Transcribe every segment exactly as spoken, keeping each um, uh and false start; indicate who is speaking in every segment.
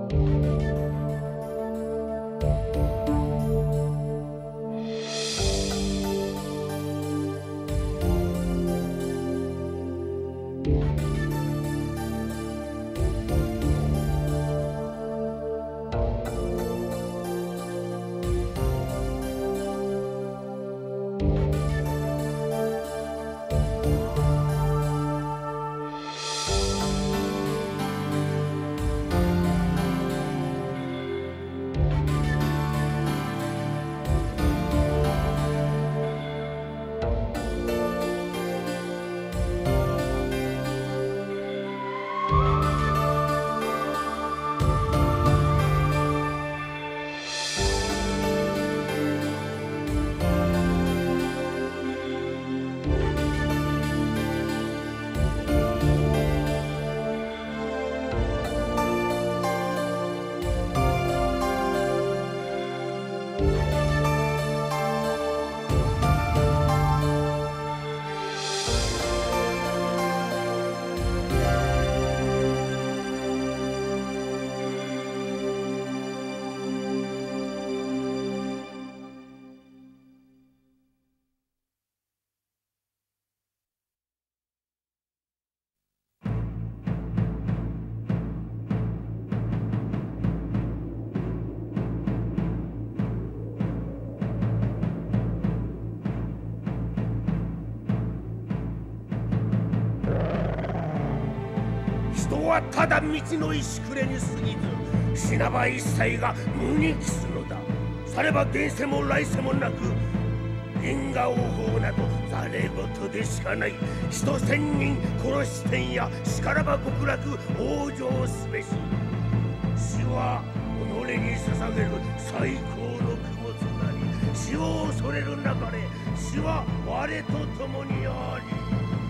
Speaker 1: 人はただ道の石くれに過ぎず、死なば一切が無に帰すのだ。されば現世も来世もなく、因果応報などざれ言でしかない。人千人殺し天やしからば極楽往生すべし。死は己に捧げる最高の供物なり、死を恐れるなかれ。死は我と共にあり。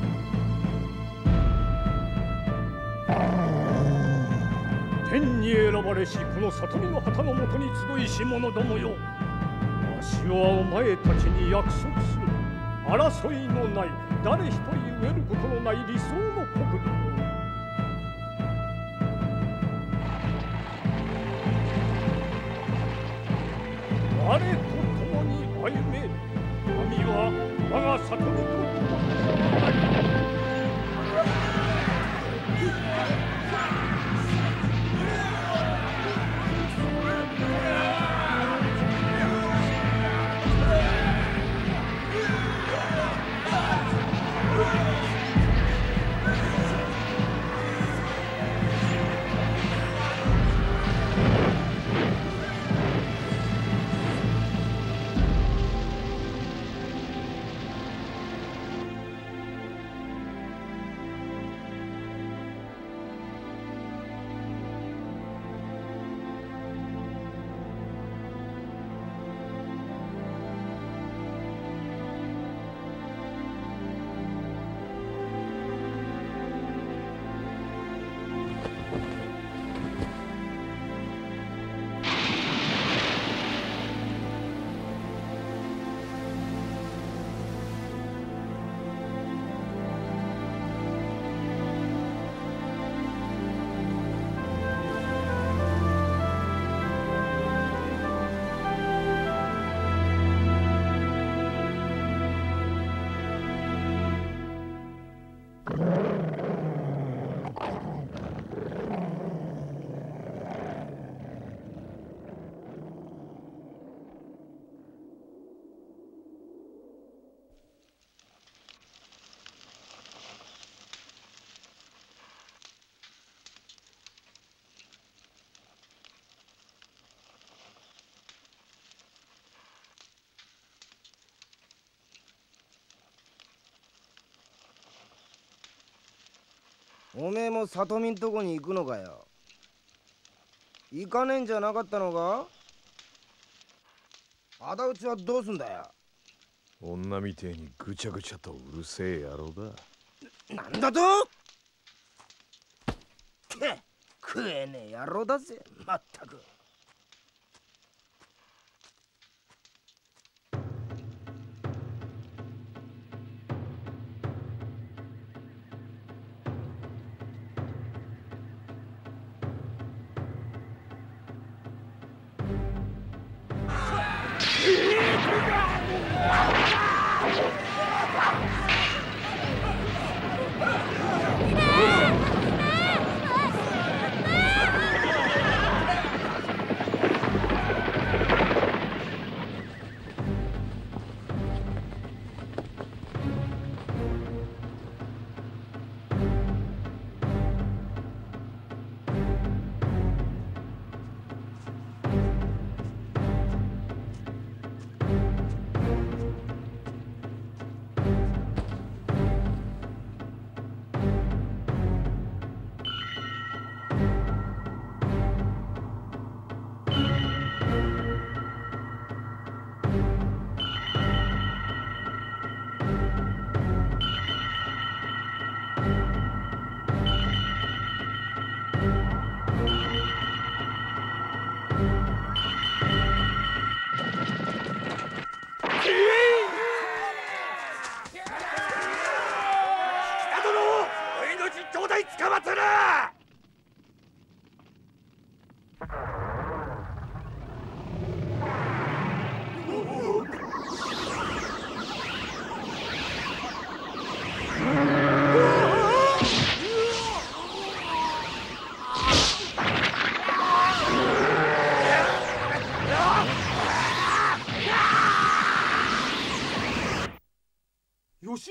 Speaker 2: 天に選ばれしこの里見の旗のもとに集いし者どもよ、わしはお前たちに約束する。争いのない、誰一人飢えることのない理想の国土を。我と共に歩め。神は我が里見と共にあり。
Speaker 3: おめえも里見んとこに行くのかよ。行かねえんじゃなかったのか。仇討ちはどうすんだよ。
Speaker 4: 女みてえにぐちゃぐちゃとうるせえ野郎だ。
Speaker 3: なんだと。け食えねえ野郎だぜ、まったく。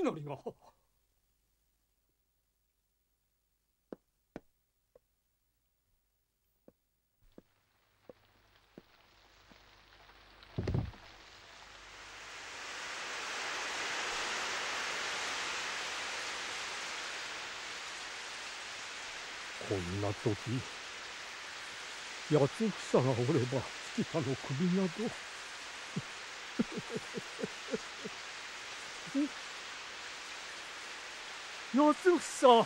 Speaker 2: 雷が。こんな時八つ草がおれば月田の首など八つ草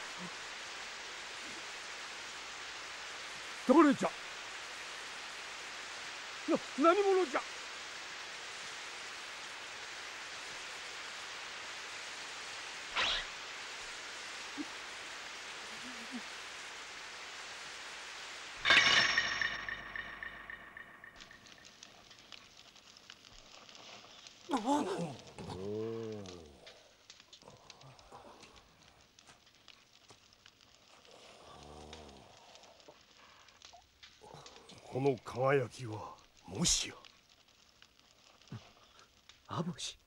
Speaker 2: 誰じゃ。な何者じゃ。
Speaker 1: この輝きはもしや
Speaker 5: アボシ。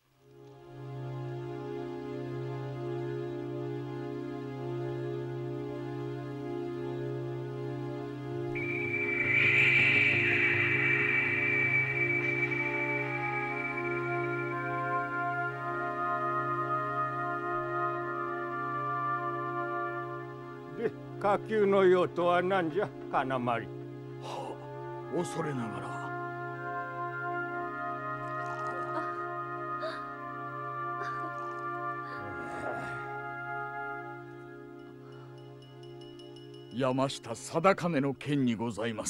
Speaker 6: で、火球の用途は何じゃ、金丸。
Speaker 1: はあ、恐れながら。
Speaker 7: 山下定兼の件にございます。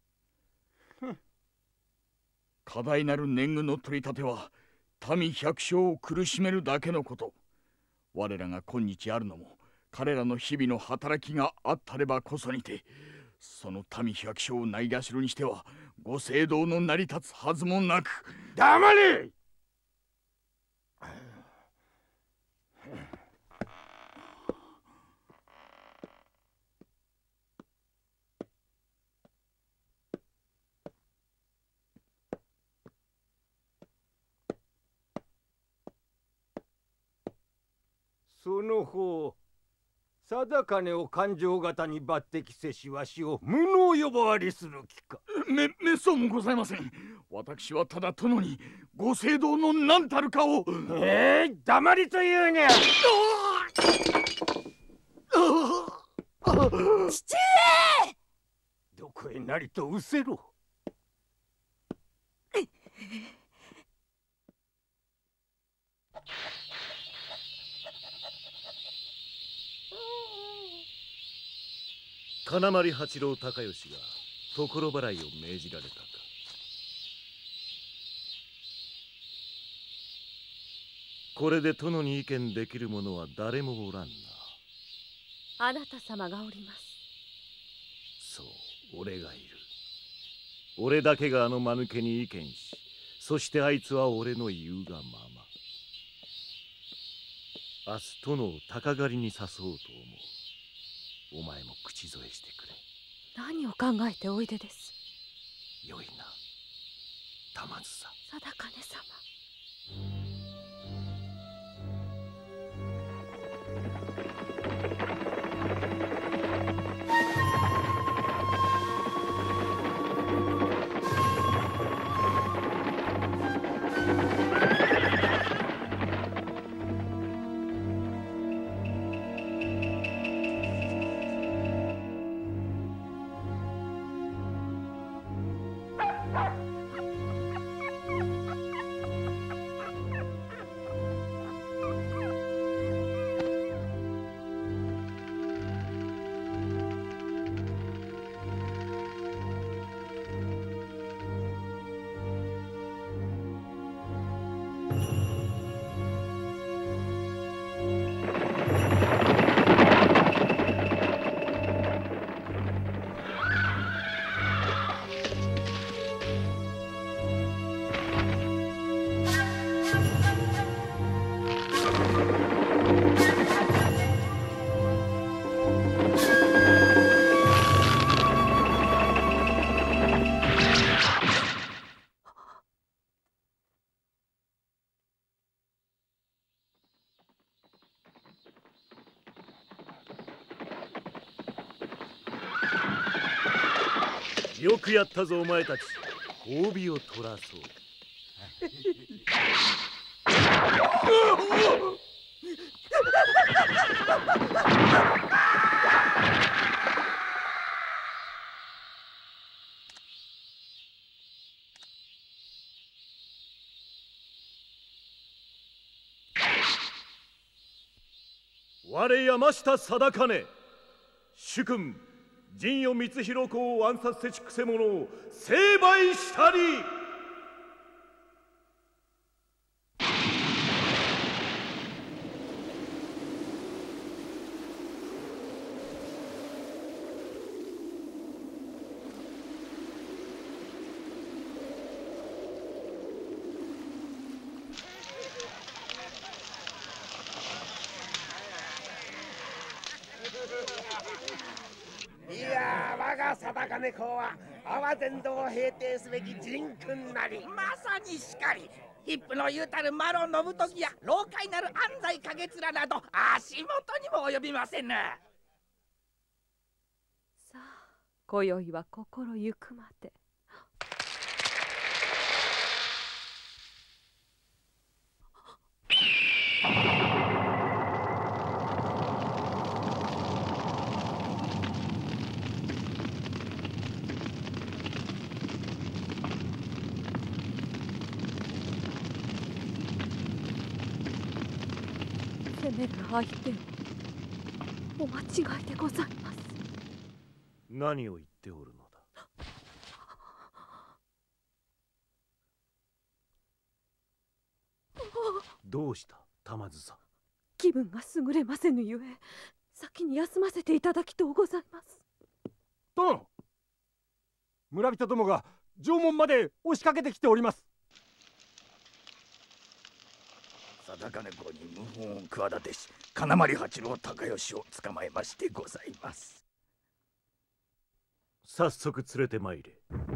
Speaker 7: 過大なる年貢の取り立ては民百姓を苦しめるだけのこと。我らが今日あるのも彼らの日々の働きがあったればこそにて、その民百姓をないがしろにしてはご政道の成り立つはずもなく。
Speaker 1: 黙れ。
Speaker 6: その方、定兼を勘定方に抜擢せしわしを無能呼ばわりする気か。
Speaker 7: め、めっそうもございません。私はただ殿にご政道の何たるかを。
Speaker 6: ええー、黙りというにゃ。
Speaker 8: 父上。
Speaker 6: どこへなりと失せろ。
Speaker 4: 金丸八郎高義が所払いを命じられたか。これで殿に意見できる者は誰もおらんな。
Speaker 8: あなた様がおります。
Speaker 4: そう、俺がいる。俺だけがあの間抜けに意見し、そしてあいつは俺の言うがまま。明日殿を鷹狩りに誘おうと思う。お前も口添えしてくれ。
Speaker 8: 何を考えておいでです。
Speaker 4: よいな、玉梓。
Speaker 8: 定兼様。
Speaker 4: よくやったぞお前たち。褒美を取らそう。我山下貞兼主君陣与光弘公を暗殺せちくせ者を成敗したり。
Speaker 1: いや我が貞兼公は阿波全道を平定すべき仁君なり。
Speaker 5: まさにしかり。ヒップの言うたる麻呂信時や老快なる安西景面など足元にも及びませぬ。
Speaker 8: さあ今宵は心ゆくまで。攻める相手をお間違いでございます。
Speaker 4: 何を言っておるのだ。どうした玉梓。
Speaker 8: 気分が優れませぬゆえ先に休ませていただきとうございます。
Speaker 6: 殿、村人どもが城門まで押しかけてきております。
Speaker 7: 貞兼公に謀反を企てし金丸八郎高義を捕まえましてございます。
Speaker 4: 早速連れてまいれ。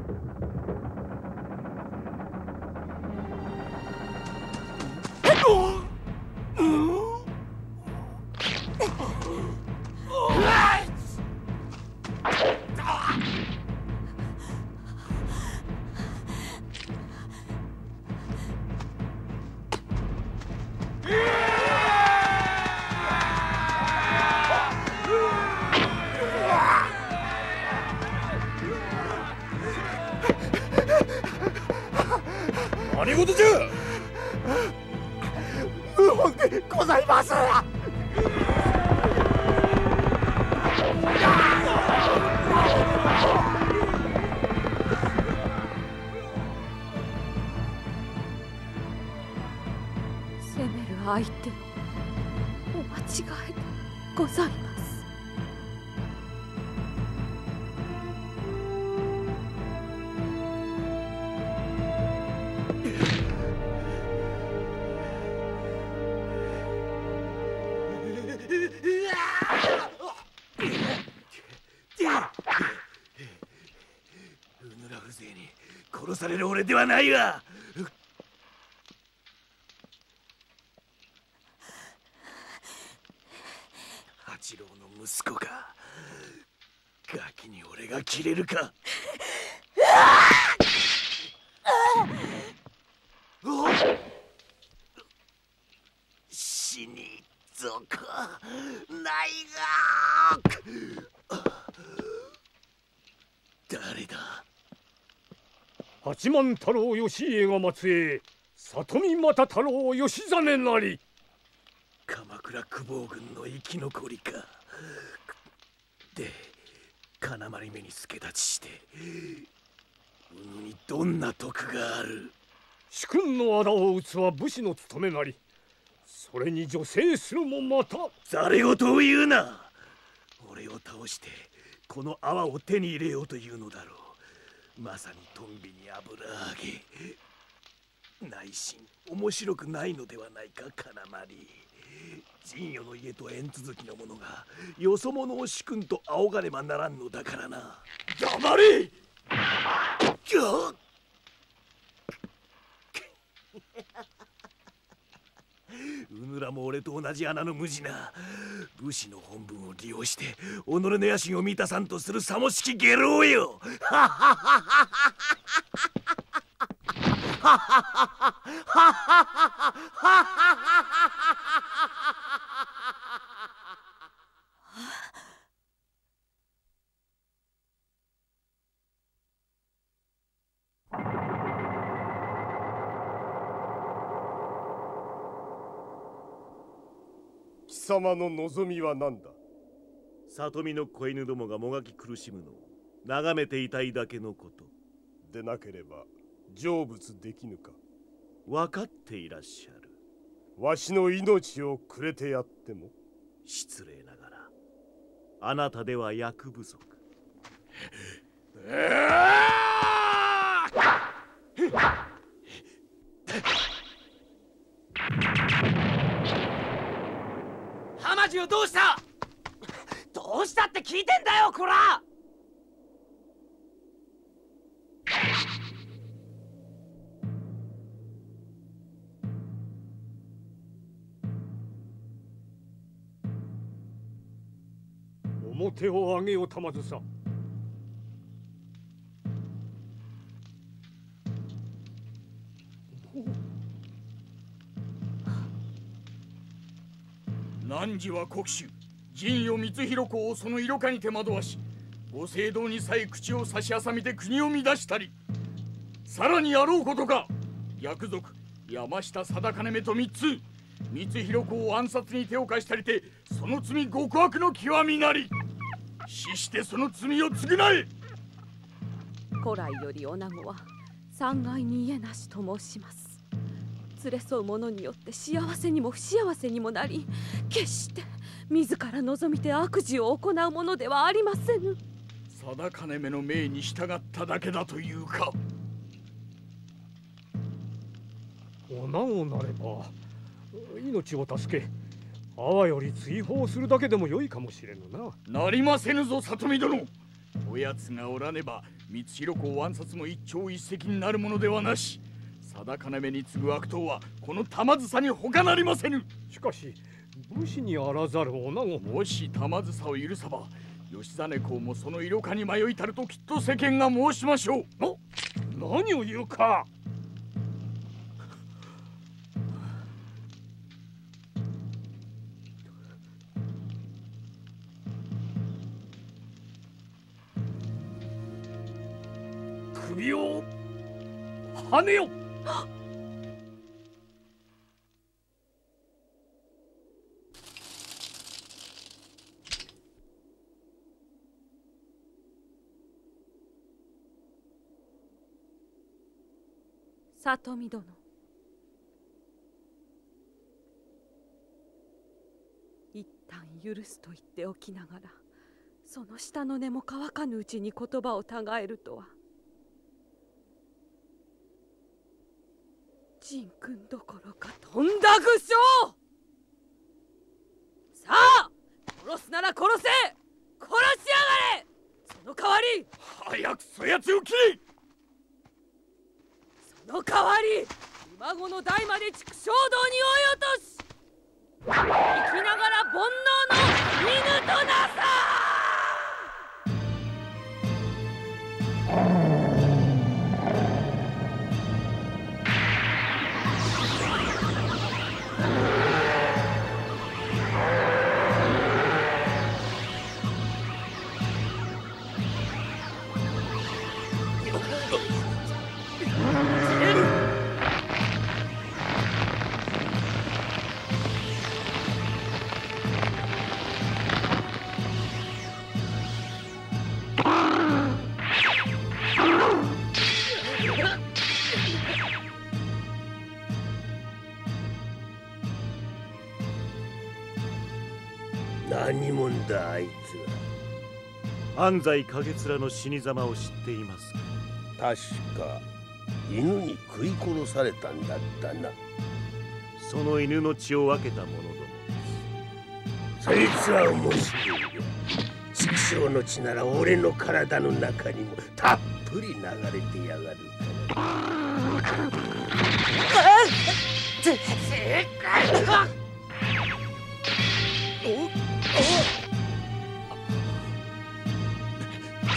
Speaker 1: 何事じゃ。謀反でございます。
Speaker 8: 攻める相手をお間違いでございます。
Speaker 1: うぬら風情に殺される俺ではないが。八郎の息子か。ガキに俺が切れるか。死にぞかないが。誰だ。
Speaker 2: 八幡太郎義家が末裔里見又太郎義実なり。
Speaker 1: 鎌倉久保軍の生き残りか。で金丸目に助太刀してうぬにどんな得がある。
Speaker 2: 主君の仇を討つは武士の務めなり。それに女性するもまた。
Speaker 1: ざれ言を言うな。俺を倒してこの泡を手に入れようというのだろう。まさにトンビに油揚げ。内心面白くないのではないか金丸。陣与の家と縁続きの者がよそ者を主君と仰がねばならんのだからな。
Speaker 2: 黙れ。
Speaker 1: うぬ
Speaker 4: らも俺と同じ穴の無地な武士の本分を利用して己の野心を満たさんとするさもしき下郎よ。はははは
Speaker 1: 貴様の望みは何だ。
Speaker 4: 里見の子犬どもがもがき苦しむのを眺めていたいだけのこと。
Speaker 1: でなければ成仏できぬか。
Speaker 4: 分かっていらっしゃる。
Speaker 1: わしの命をくれてやっても。
Speaker 4: 失礼ながらあなたでは役不足。
Speaker 5: 浜地をどうした？どうしたって聞いてんだよ、こら！
Speaker 2: 面を上げよ玉梓。
Speaker 7: 汝は国主陣与光弘公をその色化にて惑わし、ご政道にさえ口を差し挟みて国を乱したり、さらにあろうことか逆賊山下貞兼めと三つ光弘公を暗殺に手を貸したりて、その罪極悪の極みなり。死してその罪を償え。
Speaker 8: 古来より女子は三害に家なしと申します。連れ添う者によって幸せにも不幸せにもなり、決して自ら望みて悪事を行うものではありませぬ。
Speaker 7: 貞兼めの命に従っただけだというか。
Speaker 2: 女をなれば命を助け、あわより追放するだけでも良いかもしれぬな。
Speaker 7: なりませぬぞ里見殿。おやつがおらねば光弘公暗殺も一朝一夕になるものではなし。貞兼めに次ぐ悪党はこの玉梓に他なりませぬ。
Speaker 2: しかし武士にあらざる女子、
Speaker 7: もし玉梓を許さば義実公もその色化に迷いたるときっと世間が申しましょう。
Speaker 2: 何を言うか。首をはねよ。
Speaker 8: 里見殿、一旦許すと言っておきながら、その下の根も乾かぬうちに言葉をたがえるとは。仁君どころかとんだ愚将！さあ、殺すなら殺せ！殺しやがれ！その代わり
Speaker 7: 早くそやつを切れ！
Speaker 8: その代わり馬子の代まで畜生道に追い落とし、生きながら煩悩の犬となさ！
Speaker 1: 何者だあいつ
Speaker 4: は。安西景面の死に様を知っていますか？
Speaker 1: 確か犬に食い殺されたんだったな。
Speaker 4: その犬の血を分けた者ども
Speaker 1: です。そいつは面白いよ。畜生の血なら俺の体の中にもたっぷり流れてやがるから。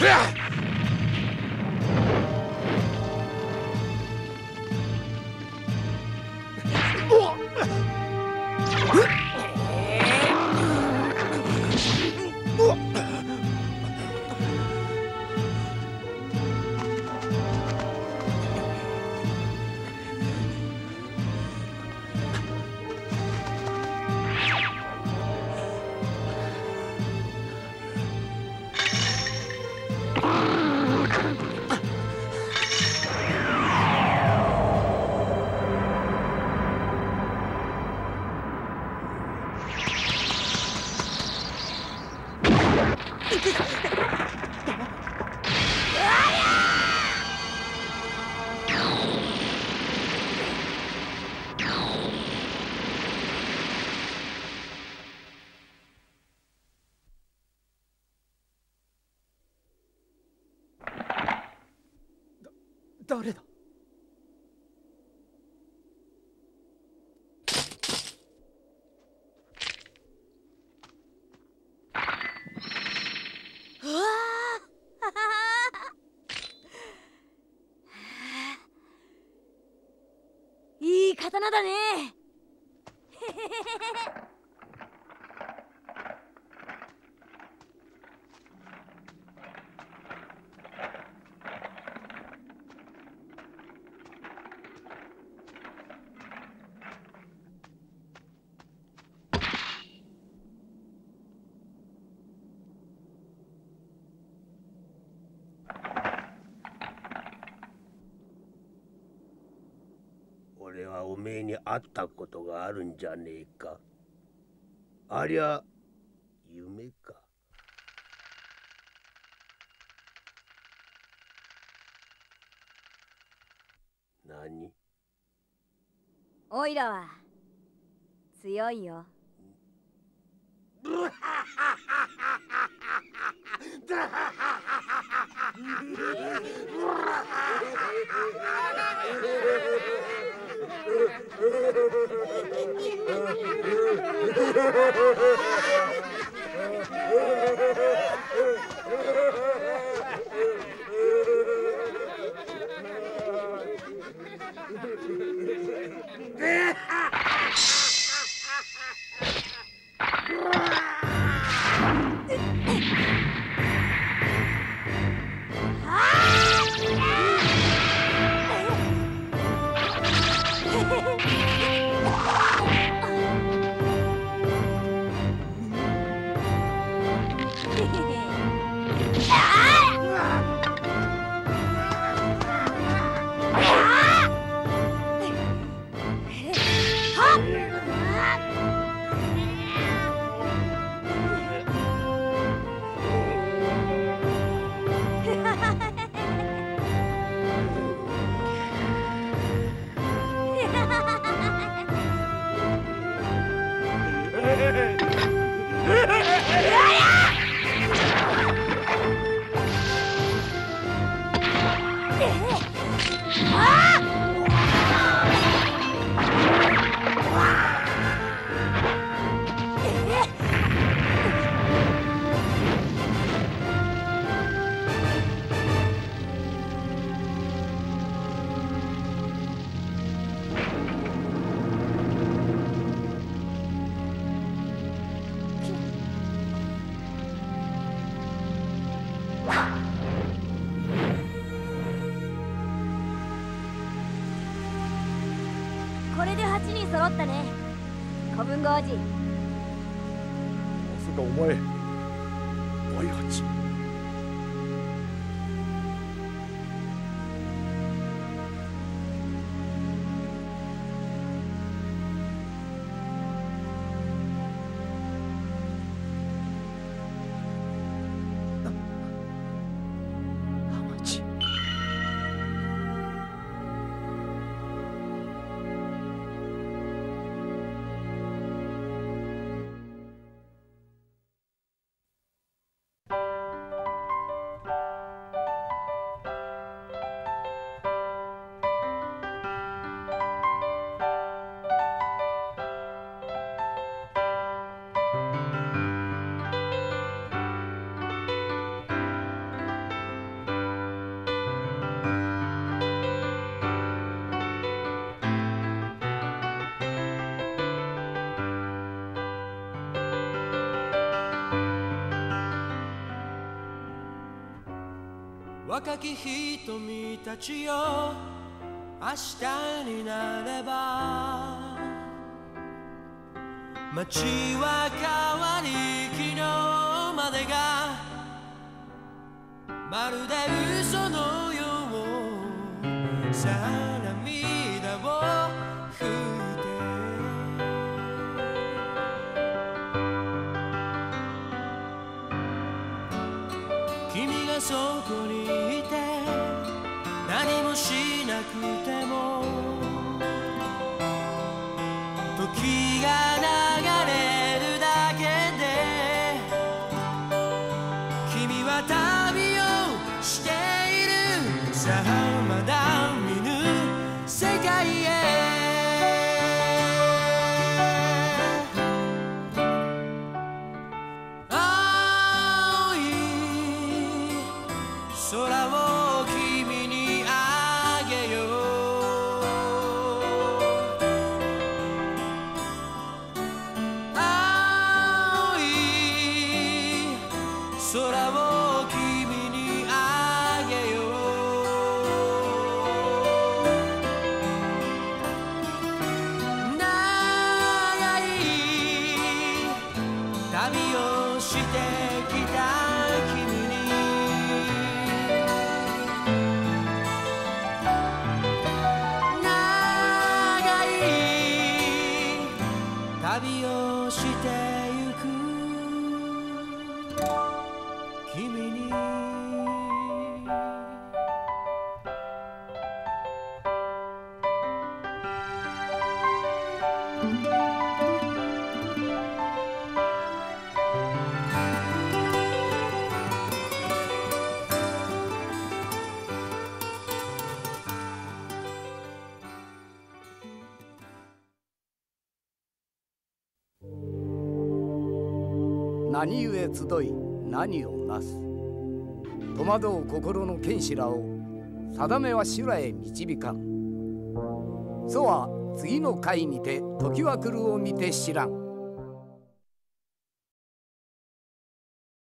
Speaker 6: 誰だ？
Speaker 9: うわーいい刀だね。
Speaker 1: 俺はおめえに会ったことがあるんじゃねえか。ありゃ夢か。何？
Speaker 9: おいらは強いよ。これではちにん揃ったね。古文豪寺。
Speaker 2: まさかお前大八？
Speaker 10: 若き瞳たちよ明日になれば街は変わり昨日までがまるで嘘のようさあ涙を拭いて君がそこにいて何もしなくても時が流れるだけで君は旅をしているさあまだ見ぬ世界へ青い空を君にあげよう青い空を君にあげよう長い旅をしてきた君に長い旅をしてゆく君に
Speaker 11: 何故集い何をなす戸惑う心の剣士らを定めは修羅へ導かん。そは次の回にて時は来るを見て知らん。